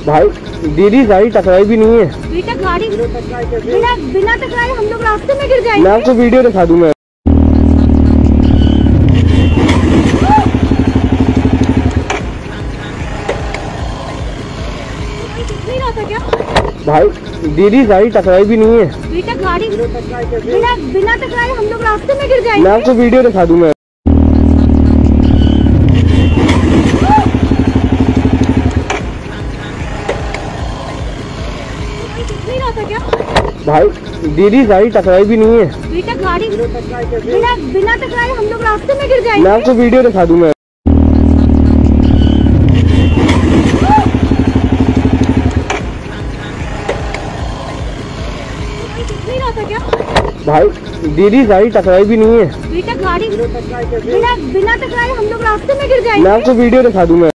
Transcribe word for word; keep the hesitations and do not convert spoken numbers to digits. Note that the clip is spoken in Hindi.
भाई दीदी गाड़ी टकराई भी नहीं है। बेटा गाड़ी बिना बिना टकराए हम लोग रास्ते में गिर जाएंगे। मैं आपको वीडियो दिखा दूं। मैं नहीं रहा था क्या? भाई दीदी गाड़ी टकराई भी नहीं है। बेटा गाड़ी बिना बिना टकराए हम लोग रास्ते में गिर जाएंगे। मैं आपको वीडियो दिखा दूं। मैं नहीं रहा था क्या? भाई दीदी गाड़ी टकराई भी नहीं है। बेटा गाड़ी बिना बिना टकराए हम लोग रास्ते में गिर जाएंगे। मैं आपको वीडियो दिखा दूं। मैं नहीं रहा था क्या? भाई दीदी गाड़ी टकराई भी नहीं है। बेटा गाड़ी बिना बिना टकराए हम लोग रास्ते में गिर जाएंगे। मैं आपको वीडियो दिखा दूं। मैं